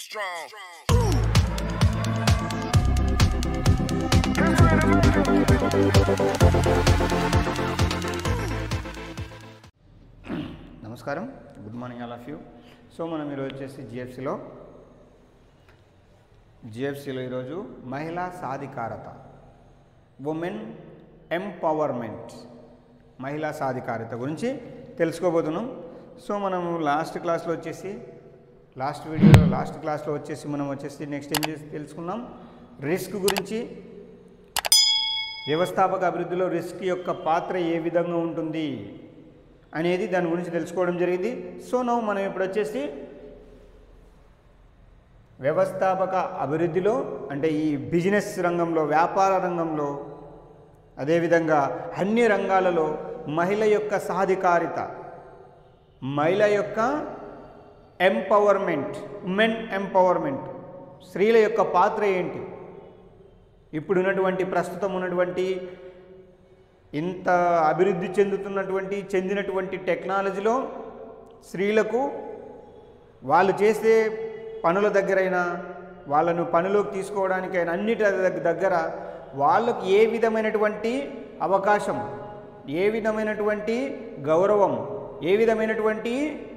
strong. నమస్కారం, good morning all of you. So మనం ఈరోజు వచ్చేసి జిఎఫ్సిలో ఈరోజు మహిళా సాధికారత, ఉమెన్ ఎంపవర్మెంట్, మహిళా సాధికారత గురించి తెలుసుకోబోతున్నాం. సో మనము లాస్ట్ క్లాస్లో వచ్చేసి మనం నెక్స్ట్ ఏం చేసి తెలుసుకున్నాం, రిస్క్ గురించి, వ్యవస్థాపక అభివృద్ధిలో రిస్క్ యొక్క పాత్ర ఏ విధంగా ఉంటుంది అనేది దాని గురించి తెలుసుకోవడం జరిగింది. సో మనం ఇప్పుడు వచ్చేసి వ్యవస్థాపక అభివృద్ధిలో అంటే ఈ బిజినెస్ రంగంలో, వ్యాపార రంగంలో, అదేవిధంగా అన్ని రంగాలలో మహిళ యొక్క సాధికారిత, మహిళ యొక్క ఎంపవర్మెంట్, ఉమెన్ ఎంపవర్మెంట్, స్త్రీల యొక్క పాత్ర ఏంటి, ప్రస్తుతం ఉన్నటువంటి ఇంత అభివృద్ధి చెందినటువంటి టెక్నాలజీలో స్త్రీలకు వాళ్ళు చేసే పనుల దగ్గరైనా, వాళ్ళను పనిలోకి తీసుకోవడానికైనా అన్నిటి దగ్గర వాళ్ళకు ఏ విధమైనటువంటి అవకాశం, ఏ విధమైనటువంటి గౌరవం, ఏ విధమైనటువంటి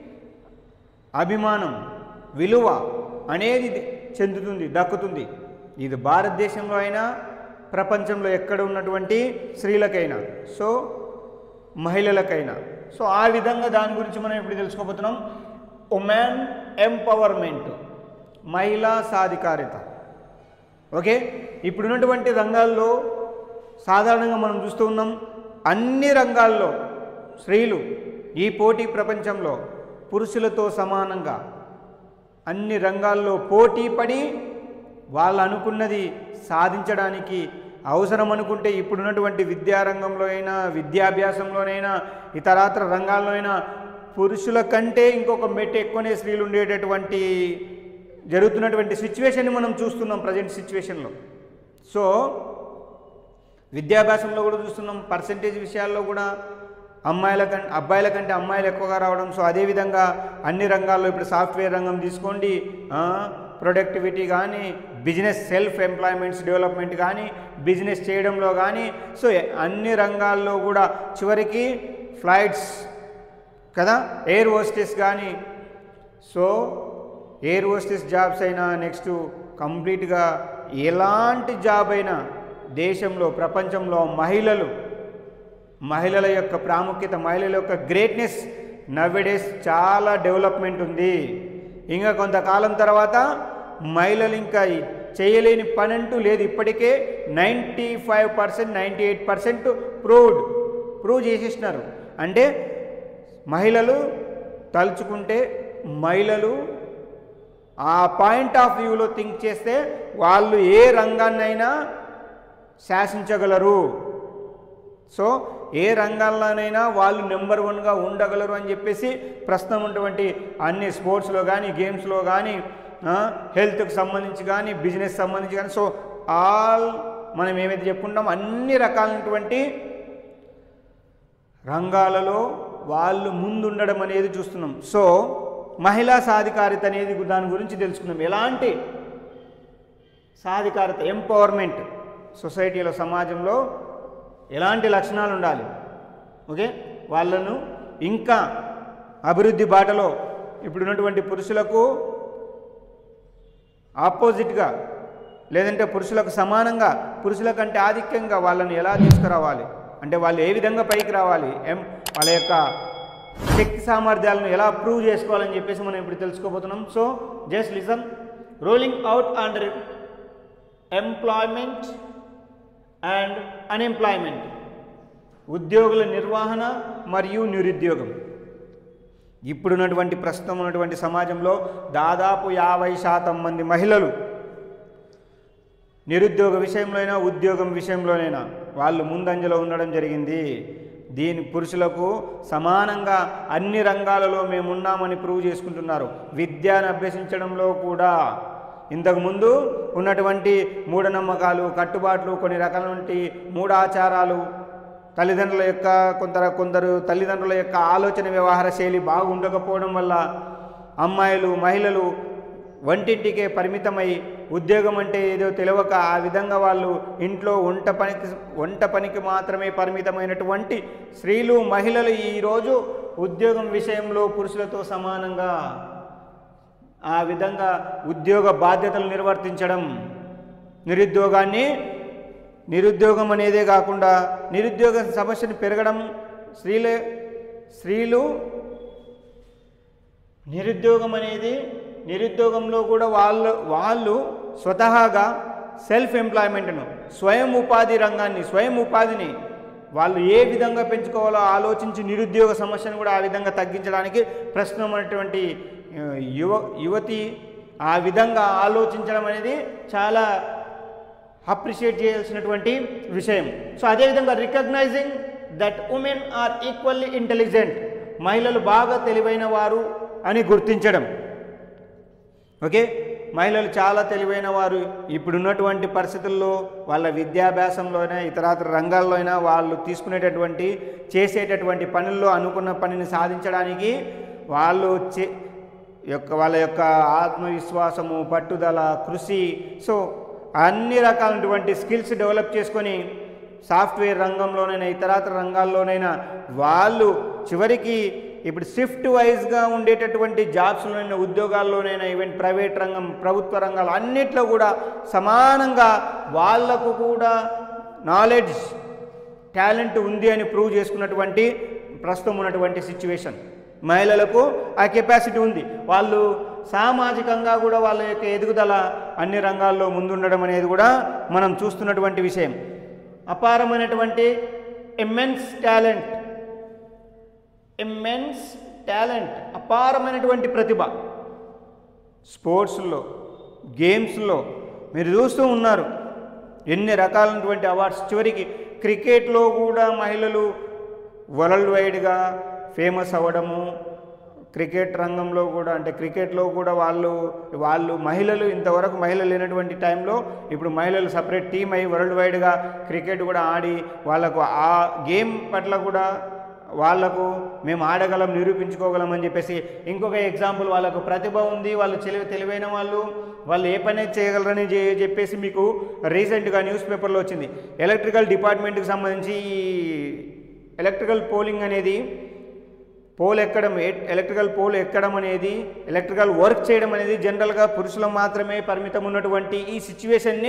అభిమానం, విలువ అనేది దక్కుతుంది. ఇది భారతదేశంలో అయినా ప్రపంచంలో ఎక్కడ ఉన్నటువంటి స్త్రీలకైనా, సో మహిళలకైనా. సో ఆ విధంగా దాని గురించి మనం ఇప్పుడు తెలుసుకోబోతున్నాం. ఉమెన్ ఎంపవర్మెంట్, మహిళా సాధికారిత. ఓకే, ఇప్పుడున్నటువంటి రంగాల్లో సాధారణంగా మనం చూస్తూ ఉన్నాం, అన్ని రంగాల్లో స్త్రీలు ఈ పోటీ ప్రపంచంలో పురుషులతో సమానంగా అన్ని రంగాల్లో పోటీ పడి వాళ్ళు అనుకున్నది సాధించడానికి అవసరం అనుకుంటే ఇప్పుడున్నటువంటి విద్యారంగంలో అయినా, విద్యాభ్యాసంలోనైనా, ఇతరత్ర రంగాల్లో అయినా పురుషుల కంటే ఇంకొక మెట్టు ఎక్కువనే స్త్రీలు ఉండేటటువంటి జరుగుతున్నటువంటి సిచ్యువేషన్ని మనం చూస్తున్నాం ప్రజెంట్ సిచ్యువేషన్లో. సో విద్యాభ్యాసంలో కూడా చూస్తున్నాం, పర్సంటేజ్ విషయాల్లో కూడా అబ్బాయిల కంటే అమ్మాయిలు ఎక్కువగా రావడం. సో అదేవిధంగా అన్ని రంగాల్లో ఇప్పుడు సాఫ్ట్వేర్ రంగం తీసుకోండి, ప్రొడక్టివిటీ కానీ, బిజినెస్ సెల్ఫ్ ఎంప్లాయ్మెంట్స్ డెవలప్మెంట్ కానీ, బిజినెస్ చేయడంలో కానీ, సో అన్ని రంగాల్లో కూడా చివరికి ఫ్లైట్స్ కదా, ఎయిర్ హోస్టెస్ కానీ, సో ఎయిర్ హోస్టెస్ జాబ్స్ అయినా, నెక్స్ట్ కంప్లీట్గా ఎలాంటి జాబ్ అయినా దేశంలో, ప్రపంచంలో మహిళల యొక్క ప్రాముఖ్యత, మహిళల యొక్క గ్రేట్నెస్ నవ్వేడేస్ చాలా డెవలప్మెంట్ ఉంది. ఇంకా కొంతకాలం తర్వాత మహిళలు ఇంకా చేయలేని పని అంటూ లేదు. ఇప్పటికే 95%, 98% ప్రూవ్ చేసేసినారు. అంటే మహిళలు తలుచుకుంటే, మహిళలు ఆ పాయింట్ ఆఫ్ వ్యూలో థింక్ చేస్తే వాళ్ళు ఏ రంగాన్నైనా శాసించగలరు. సో ఏ రంగాల్లోనైనా వాళ్ళు నెంబర్ 1గా ఉండగలరు అని చెప్పేసి ప్రస్తుతం ఉన్నటువంటి అన్ని స్పోర్ట్స్లో కానీ, గేమ్స్లో కానీ, హెల్త్కి సంబంధించి కానీ, బిజినెస్ సంబంధించి కానీ, సో ఆల్ మనం ఏమైతే చెప్పుకుంటామో అన్ని రకాలైనటువంటి రంగాలలో వాళ్ళు ముందుండడం అనేది చూస్తున్నాం. సో మహిళా సాధికారిత అనేది దాని గురించి తెలుసుకున్నాం. ఎలాంటి సాధికారిత, ఎంపవర్మెంట్ సొసైటీలో, సమాజంలో ఎలాంటి లక్షణాలు ఉండాలి, ఓకే, వాళ్ళను ఇంకా అభివృద్ధి బాటలో ఇప్పుడున్నటువంటి పురుషులకు ఆపోజిట్గా, లేదంటే పురుషులకు సమానంగా, పురుషుల కంటే ఆధిక్యంగా వాళ్ళను ఎలా తీసుకురావాలి, అంటే వాళ్ళు ఏ విధంగా పైకి రావాలి, వాళ్ళ యొక్క శక్తి సామర్థ్యాలను ఎలా ప్రూవ్ చేసుకోవాలని చెప్పేసి మనం ఇప్పుడు తెలుసుకోబోతున్నాం. So just listen. Rolling out underemployment and unemployment, ఉద్యోగుల నిర్వహణ మరియు నిరుద్యోగం. ఇప్పుడున్నటువంటి ప్రస్తుతం ఉన్నటువంటి సమాజంలో దాదాపు 50% మంది మహిళలు నిరుద్యోగ విషయంలో అయినా, ఉద్యోగం విషయంలోనైనా వాళ్ళు ముందంజలో ఉండడం జరిగింది. పురుషులకు సమానంగా అన్ని రంగాలలో మేమున్నామని ప్రూవ్ చేసుకుంటున్నారు. విద్యను అభ్యసించడంలో కూడా ఇంతకుముందు ఉన్నటువంటి మూఢనమ్మకాలు, కట్టుబాట్లు, కొన్ని రకాలైనటువంటి మూఢాచారాలు, తల్లిదండ్రుల యొక్క కొందరు తల్లిదండ్రుల యొక్క ఆలోచన వ్యవహార శైలి బాగుండకపోవడం వల్ల అమ్మాయిలు, మహిళలు వంటింటికే పరిమితమై ఉద్యోగం అంటే ఏదో తెలియక ఆ విధంగా వాళ్ళు ఇంట్లో వంట పనికి మాత్రమే పరిమితమైనటువంటి స్త్రీలు మహిళలు ఈరోజు ఉద్యోగం విషయంలో పురుషులతో సమానంగా ఆ విధంగా ఉద్యోగ బాధ్యతలు నిర్వర్తించడం, నిరుద్యోగం అనేదే కాకుండా నిరుద్యోగ సమస్యను పెరగడం, స్త్రీలు నిరుద్యోగంలో కూడా వాళ్ళు స్వతహాగా సెల్ఫ్ ఎంప్లాయ్మెంట్ను, స్వయం ఉపాధిని వాళ్ళు ఏ విధంగా పెంచుకోవాలో ఆలోచించి నిరుద్యోగ సమస్యను కూడా ఆ విధంగా తగ్గించడానికి ప్రస్తుతం ఉన్నటువంటి యువతి ఆ విధంగా ఆలోచించడం అనేది చాలా అప్రిషియేట్ చేయాల్సినటువంటి విషయం. సో అదేవిధంగా recognising that women are equally intelligent, మహిళలు బాగా తెలివైన వారు అని గుర్తించడం. ఓకే, మహిళలు చాలా తెలివైన వారు. ఇప్పుడున్నటువంటి పరిస్థితుల్లో వాళ్ళ విద్యాభ్యాసంలోనే ఇతరాతర రంగాల్లో అయినా వాళ్ళు చేసేటటువంటి పనుల్లో అనుకున్న పనిని సాధించడానికి వాళ్ళ యొక్క ఆత్మవిశ్వాసము, పట్టుదల, కృషి, సో అన్ని రకాలైనటువంటి స్కిల్స్ డెవలప్ చేసుకొని సాఫ్ట్వేర్ రంగంలోనైనా ఇతరాతర రంగాల్లోనైనా వాళ్ళు చివరికి ఇప్పుడు షిఫ్ట్ వైజ్గా ఉండేటటువంటి జాబ్స్లోనైనా ఉద్యోగాల్లోనైనా ఈవెన్ ప్రైవేట్ రంగం, ప్రభుత్వ రంగాలు అన్నిట్లో కూడా సమానంగా వాళ్లకు కూడా నాలెడ్జ్, టాలెంట్ ఉంది అని ప్రూవ్ చేసుకున్నటువంటి ప్రస్తుతం ఉన్నటువంటి సిచ్యువేషన్. మహిళలకు ఆ కెపాసిటీ ఉంది. వాళ్ళు సామాజికంగా కూడా వాళ్ళ యొక్క ఎదుగుదల అన్ని రంగాల్లో ముందుండడం అనేది కూడా మనం చూస్తున్నటువంటి విషయం. అపారమైనటువంటి ఇమ్మెన్స్ టాలెంట్, అపారమైనటువంటి ప్రతిభ స్పోర్ట్స్లో, గేమ్స్లో మీరు చూస్తూ ఉన్నారు ఎన్ని రకాలైనటువంటి అవార్డ్స్. చివరికి క్రికెట్లో కూడా మహిళలు వరల్డ్ వైడ్గా ఫేమస్ అవ్వడము, క్రికెట్ రంగంలో కూడా అంటే క్రికెట్లో కూడా వాళ్ళు మహిళలు ఇంతవరకు మహిళలు లేనటువంటి టైంలో ఇప్పుడు మహిళలు సపరేట్ టీం అయ్యి వరల్డ్ వైడ్గా క్రికెట్ కూడా ఆడి వాళ్ళకు ఆ గేమ్ పట్ల కూడా వాళ్ళకు మేము ఆడగలం, నిరూపించుకోగలం అని చెప్పేసి ఇంకొక ఎగ్జాంపుల్, వాళ్ళకు ప్రతిభ ఉంది, వాళ్ళు తెలివైన వాళ్ళు ఏ పని చేయగలరని చెప్పేసి మీకు రీసెంట్గా న్యూస్ పేపర్లో వచ్చింది. ఎలక్ట్రికల్ డిపార్ట్మెంట్కి సంబంధించి ఎలక్ట్రికల్ పోలింగ్ అనేది ఎలక్ట్రికల్ పోల్ ఎక్కడం అనేది, ఎలక్ట్రికల్ వర్క్ చేయడం అనేది జనరల్గా పురుషులకు మాత్రమే పరిమితం ఉన్నటువంటి ఈ సిచ్యువేషన్ని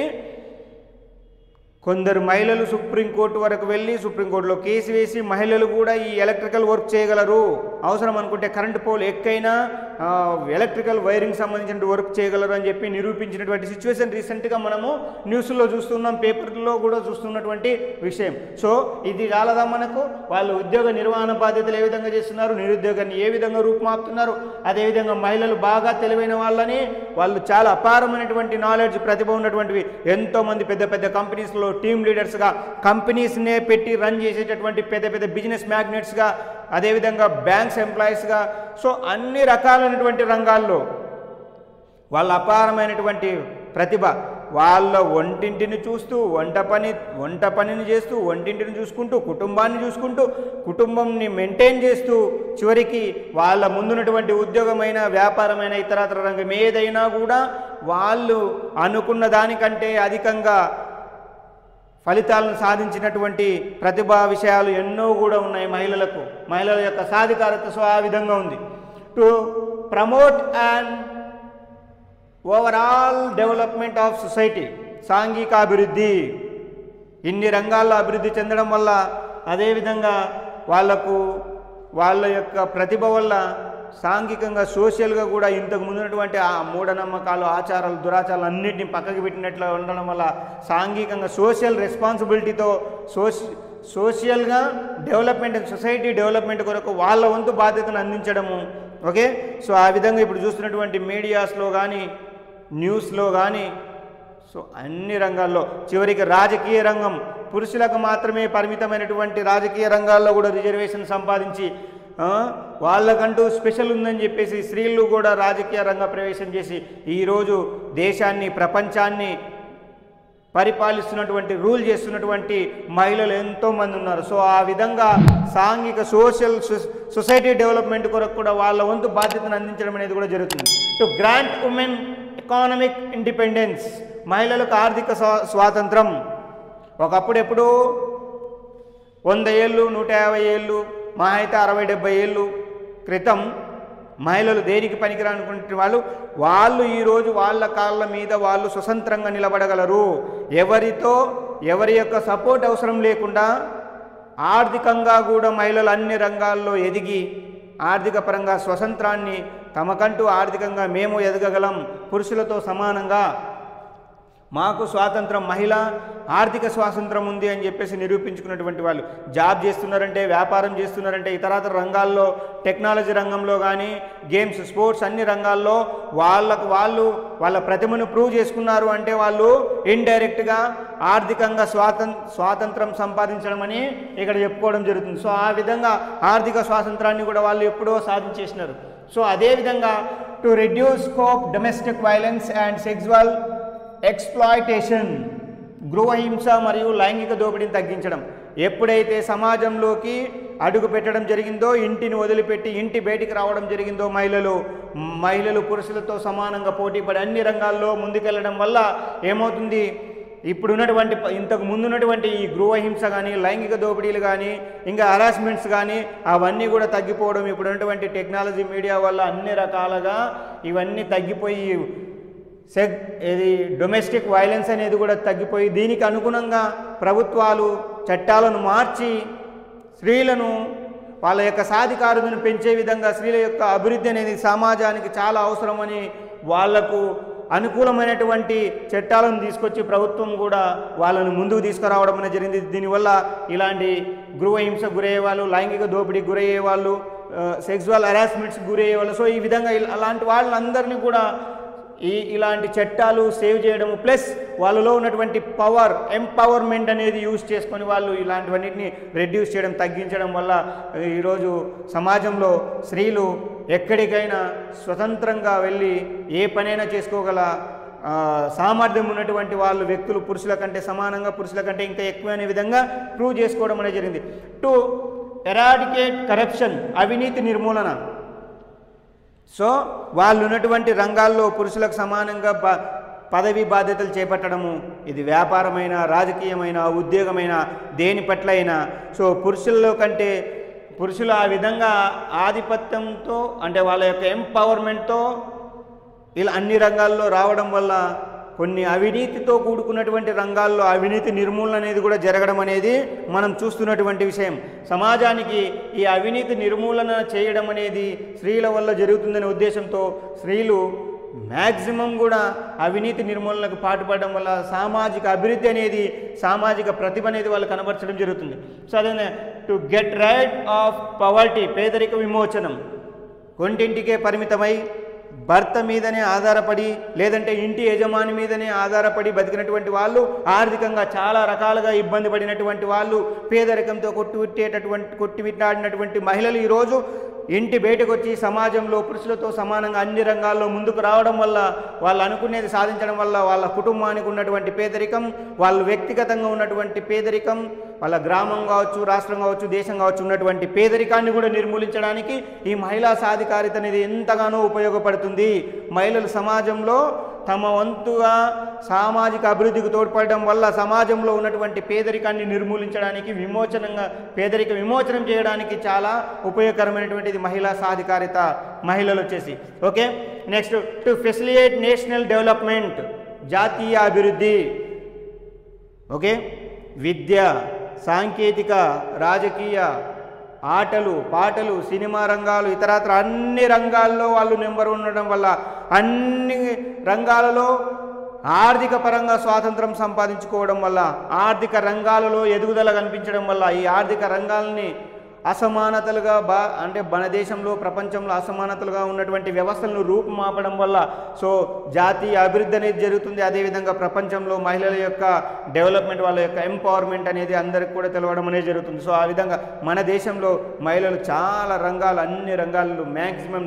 కొందరు మహిళలు సుప్రీంకోర్టు వరకు వెళ్ళి సుప్రీంకోర్టులో కేసు వేసి మహిళలు కూడా ఈ ఎలక్ట్రికల్ వర్క్ చేయగలరు, అవసరం అనుకుంటే కరెంట్ పోల్ ఎక్కైనా ఎలక్ట్రికల్ వైరింగ్ సంబంధించిన వర్క్ చేయగలరు అని చెప్పి నిరూపించినటువంటి సిచ్యువేషన్ రీసెంట్గా మనము న్యూస్లో చూస్తున్నాం, పేపర్లో కూడా చూస్తున్నటువంటి విషయం. సో ఇది చాలదా మనకు? వాళ్ళు ఉద్యోగ నిర్వహణ బాధ్యతలు ఏ విధంగా చేస్తున్నారు, నిరుద్యోగాన్ని ఏ విధంగా రూపుమాపుతున్నారు, అదేవిధంగా మహిళలు బాగా తెలివైన వాళ్ళు చాలా అపారమైనటువంటి నాలెడ్జ్, ప్రతిభ ఉన్నటువంటివి ఎంతోమంది పెద్ద పెద్ద కంపెనీస్లో టీమ్ లీడర్స్గా, కంపెనీస్నే పెట్టి రన్ చేసేటటువంటి పెద్ద పెద్ద బిజినెస్ మ్యాగ్నెట్స్గా, అదేవిధంగా బ్యాంక్స్ ఎంప్లాయీస్గా, సో అన్ని రకాలైనటువంటి రంగాల్లో వాళ్ళ అపారమైనటువంటి ప్రతిభ, వాళ్ళ వంటింటిని చూస్తూ వంట పనిని చేస్తూ, వంటింటిని చూసుకుంటూ, కుటుంబాన్ని చూసుకుంటూ, కుటుంబంని మెయింటైన్ చేస్తూ, చివరికి వాళ్ళ ముందున్నటువంటి ఉద్యోగమైన, వ్యాపారమైన, ఇతరత్ర రంగం ఏదైనా కూడా వాళ్ళు అనుకున్న దానికంటే అధికంగా ఫలితాలను సాధించినటువంటి ప్రతిభా విషయాలు ఎన్నో కూడా ఉన్నాయి మహిళలకు. మహిళల యొక్క సాధికారత సో ఆ విధంగా ఉంది. To promote and overall development of society, సాంఘిక అభివృద్ధి, ఇన్ని రంగాల్లో అభివృద్ధి చెందడం వల్ల, అదేవిధంగా వాళ్ళ యొక్క ప్రతిభ వల్ల సాంఘికంగా, సోషల్గా కూడా ఇంతకు ముందున్నటువంటి ఆ మూఢనమ్మకాలు, ఆచారాలు, దురాచారాలు అన్నింటినీ పక్కకి పెట్టినట్లు ఉండడం వల్ల సాంఘికంగా సోషల్ రెస్పాన్సిబిలిటీతో సోషల్గా డెవలప్మెంట్, సొసైటీ డెవలప్మెంట్ కొరకు వాళ్ళ వంతు బాధ్యతను అందించడము. ఓకే, సో ఆ విధంగా ఇప్పుడు చూస్తున్నటువంటి మీడియాస్లో కానీ, న్యూస్లో కానీ, సో అన్ని రంగాల్లో, చివరికి రాజకీయ రంగం, పురుషులకు మాత్రమే పరిమితమైనటువంటి రాజకీయ రంగాల్లో కూడా రిజర్వేషన్ సంపాదించి వాళ్ళకంటూ స్పెషల్ ఉందని చెప్పేసి స్త్రీలు కూడా రాజకీయ రంగ ప్రవేశం చేసి ఈరోజు దేశాన్ని, ప్రపంచాన్ని పరిపాలిస్తున్నటువంటి, రూల్ చేస్తున్నటువంటి మహిళలు ఎంతోమంది ఉన్నారు. సో ఆ విధంగా సాంఘిక సొసైటీ డెవలప్మెంట్ కొరకు కూడా వాళ్ళ వంతు బాధ్యతను అందించడం అనేది కూడా జరుగుతుంది. To grant women economic independence, మహిళలకు ఆర్థిక స్వాతంత్రం. ఒకప్పుడు ఎప్పుడు 100 ఏళ్ళు 150 ఏళ్ళు మా అయితే 60-70 ఏళ్ళు క్రితం మహిళలు దేనికి పనికిరానుకుంటున్న వాళ్ళు ఈరోజు వాళ్ళ కాళ్ళ మీద వాళ్ళు స్వతంత్రంగా నిలబడగలరు. ఎవరి యొక్క సపోర్ట్ అవసరం లేకుండా ఆర్థికంగా కూడా మహిళలు అన్ని రంగాల్లో ఎదిగి ఆర్థిక పరంగా స్వతంత్రాన్ని తమకంటూ ఆర్థికంగా మేము ఎదగగలం, పురుషులతో సమానంగా మాకు స్వాతంత్రం, మహిళ ఆర్థిక స్వాతంత్రం ఉంది అని చెప్పేసి నిరూపించుకున్నటువంటి వాళ్ళు జాబ్ చేస్తున్నారంటే, వ్యాపారం చేస్తున్నారంటే, ఇతరతర రంగాల్లో టెక్నాలజీ రంగంలో కానీ గేమ్స్, స్పోర్ట్స్ అన్ని రంగాల్లో వాళ్ళ ప్రతిభను ప్రూవ్ చేసుకున్నారు అంటే వాళ్ళు ఇండైరెక్ట్గా ఆర్థికంగా స్వాతంత్రం సంపాదించడం అని ఇక్కడ చెప్పుకోవడం జరుగుతుంది. సో ఆ విధంగా ఆర్థిక స్వాతంత్రాన్ని కూడా వాళ్ళు ఎప్పుడో సాధించేసినారు. సో అదేవిధంగా to reduce scope domestic violence and sexual exploitation, గృహహింస మరియు లైంగిక దోపిడీని తగ్గించడం. ఎప్పుడైతే సమాజంలోకి అడుగు పెట్టడం జరిగిందో, ఇంటిని వదిలిపెట్టి ఇంటి బయటికి రావడం జరిగిందో మహిళలు పురుషులతో సమానంగా పోటీపడి అన్ని రంగాల్లో ముందుకెళ్ళడం వల్ల ఏమవుతుంది, ఇంతకు ముందున్నటువంటి ఈ గృహహింస కానీ లైంగిక దోపిడీలు కానీ ఇంకా హరాస్మెంట్స్ కానీ అవన్నీ కూడా తగ్గిపోవడం, ఇప్పుడున్నటువంటి టెక్నాలజీ మీడియా వల్ల అన్ని రకాలుగా ఇవన్నీ తగ్గిపోయి ఇది డొమెస్టిక్ వైలెన్స్ అనేది కూడా తగ్గిపోయి దీనికి అనుగుణంగా ప్రభుత్వాలు చట్టాలను మార్చి స్త్రీలను వాళ్ళ యొక్క సాధికారతను పెంచే విధంగా స్త్రీల యొక్క అభివృద్ధి అనేది సమాజానికి చాలా అవసరమని వాళ్లకు అనుకూలమైనటువంటి చట్టాలను తీసుకొచ్చి ప్రభుత్వం కూడా వాళ్ళను ముందుకు తీసుకురావడం అనేది జరిగింది. దీనివల్ల ఇలాంటి గృహహింస గురయ్యే వాళ్ళు, లైంగిక దోపిడీకి గురయ్యే వాళ్ళు, సెక్సువల్ హరాస్మెంట్స్ గురయ్యే వాళ్ళు, సో ఈ విధంగా అలాంటి వాళ్ళందరినీ కూడా ఇలాంటి చట్టాలు సేవ్ చేయడము ప్లస్ వాళ్ళలో ఉన్నటువంటి పవర్ ఎంపవర్మెంట్ అనేది యూజ్ చేసుకొని వాళ్ళు ఇలాంటివన్నిటిని రెడ్యూస్ చేయడం, తగ్గించడం వల్ల ఈరోజు సమాజంలో స్త్రీలు ఎక్కడికైనా స్వతంత్రంగా వెళ్ళి ఏ పనైనా చేసుకోగల సామర్థ్యం ఉన్నటువంటి వాళ్ళు వ్యక్తులు పురుషుల కంటే సమానంగా, పురుషుల కంటే ఇంకా ఎక్కువ అనే విధంగా ప్రూవ్ చేసుకోవడం అనేది జరిగింది. టు ఎరాడికేట్ కరప్షన్, అవినీతి నిర్మూలన. సో వాళ్ళు ఉన్నటువంటి రంగాల్లో పురుషులకు సమానంగా పదవి బాధ్యతలు చేపట్టడము, ఇది వ్యాపారమైన, రాజకీయమైన, ఉద్యోగమైన, దేని పట్ల అయినా. సో పురుషులు ఆ విధంగా ఆధిపత్యంతో అంటే వాళ్ళ యొక్క ఎంపవర్మెంట్తో ఇలా అన్ని రంగాల్లో రావడం వల్ల కొన్ని అవినీతితో కూడుకున్నటువంటి రంగాల్లో అవినీతి నిర్మూలన అనేది కూడా జరగడం అనేది మనం చూస్తున్నటువంటి విషయం. సమాజానికి ఈ అవినీతి నిర్మూలన చేయడం అనేది స్త్రీల వల్ల జరుగుతుందనే ఉద్దేశంతో స్త్రీలు మ్యాక్సిమం కూడా అవినీతి నిర్మూలనకు పాటుపడడం వల్ల సామాజిక అభివృద్ధి అనేది, సామాజిక ప్రతిభ అనేది వాళ్ళు కనబరచడం జరుగుతుంది. సో అదే to get rid of poverty, పేదరిక విమోచనం. కొంటింటికే పరిమితమై భర్త మీదనే ఆధారపడి లేదంటే ఇంటి యజమాని మీదనే ఆధారపడి బతికినటువంటి వాళ్ళు, ఆర్థికంగా చాలా రకాలుగా ఇబ్బంది పడినటువంటి వాళ్ళు, పేదరికంతో కొట్టివిట్టాడినటువంటి మహిళలు ఈరోజు ఇంటి బయటకు వచ్చి సమాజంలో పురుషులతో సమానంగా అన్ని రంగాల్లో ముందుకు రావడం వల్ల, వాళ్ళు అనుకునేది సాధించడం వల్ల వాళ్ళ కుటుంబానికి ఉన్నటువంటి పేదరికం, వాళ్ళు వ్యక్తిగతంగా ఉన్నటువంటి పేదరికం, వాళ్ళ గ్రామం కావచ్చు, రాష్ట్రం కావచ్చు, దేశం కావచ్చు ఉన్నటువంటి పేదరికాన్ని కూడా నిర్మూలించడానికి ఈ మహిళా సాధికారిత అనేది ఎంతగానో ఉపయోగపడుతుంది. మహిళలు సమాజంలో తమ వంతుగా సామాజిక అభివృద్ధికి తోడ్పడడం వల్ల సమాజంలో ఉన్నటువంటి పేదరికాన్ని నిర్మూలించడానికి, పేదరిక విమోచనం చేయడానికి చాలా ఉపయోగకరమైనటువంటిది మహిళా సాధికారిత. మహిళలు వచ్చేసి okay. Next to facilitate national development, జాతీయ అభివృద్ధి. ఓకే, విద్య, సాంకేతిక, రాజకీయ, ఆటలు, పాటలు, సినిమా రంగాలు, ఇతరత్ర అన్ని రంగాల్లో వాళ్ళు నెంబర్ ఉండడం వల్ల అన్ని రంగాలలో ఆర్థిక పరంగా స్వాతంత్రం సంపాదించుకోవడం వల్ల, ఆర్థిక రంగాలలో ఎదుగుదల కనిపించడం వల్ల, ఈ ఆర్థిక రంగాల్ని అసమానతలుగా అంటే మన దేశంలో ప్రపంచంలో అసమానతలుగా ఉన్నటువంటి వ్యవస్థలను రూపుమాపడం వల్ల సో జాతీయ అభివృద్ధి అనేది జరుగుతుంది. అదేవిధంగా ప్రపంచంలో మహిళల యొక్క డెవలప్మెంట్, వాళ్ళ యొక్క ఎంపవర్మెంట్ అనేది అందరికి కూడా తెలవడం అనేది జరుగుతుంది. సో ఆ విధంగా మన దేశంలో మహిళలు చాలా రంగాలు, అన్ని రంగాల్లో మ్యాక్సిమం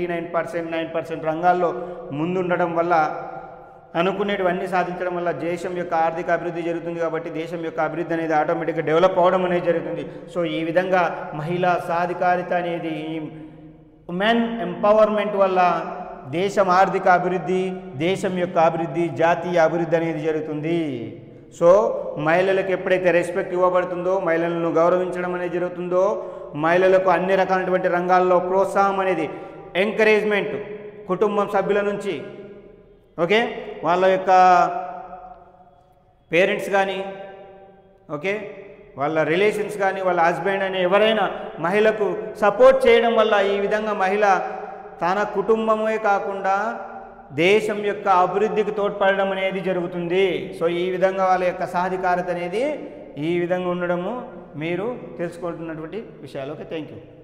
99% రంగాల్లో ముందుండడం వల్ల, అనుకునేటివన్నీ సాధించడం వల్ల దేశం యొక్క ఆర్థిక అభివృద్ధి జరుగుతుంది. కాబట్టి దేశం యొక్క అభివృద్ధి అనేది ఆటోమేటిక్గా డెవలప్ అవడం అనేది జరుగుతుంది. సో ఈ విధంగా మహిళా సాధికారిత అనేది, ఈ ఉమెన్ ఎంపవర్మెంట్ వల్ల దేశం ఆర్థిక అభివృద్ధి, దేశం యొక్క అభివృద్ధి, జాతీయ అభివృద్ధి అనేది జరుగుతుంది. సో మహిళలకు ఎప్పుడైతే రెస్పెక్ట్ ఇవ్వబడుతుందో, మహిళలను గౌరవించడం అనేది జరుగుతుందో, మహిళలకు అన్ని రకాలైనటువంటి రంగాల్లో ప్రోత్సాహం అనేది, ఎంకరేజ్మెంట్ కుటుంబం సభ్యుల నుంచి, ఓకే, వాళ్ళ యొక్క పేరెంట్స్ కానీ, ఓకే, వాళ్ళ రిలేషన్స్ కానీ, వాళ్ళ హస్బెండ్ అని ఎవరైనా మహిళకు సపోర్ట్ చేయడం వల్ల ఈ విధంగా మహిళ తన కుటుంబమే కాకుండా దేశం యొక్క అభివృద్ధికి తోడ్పడడం అనేది జరుగుతుంది. సో ఈ విధంగా వాళ్ళ యొక్క సాధికారత అనేది ఈ విధంగా ఉండడము మీరు తెలుసుకుంటున్నటువంటి విషయాలు. Okay, thank you.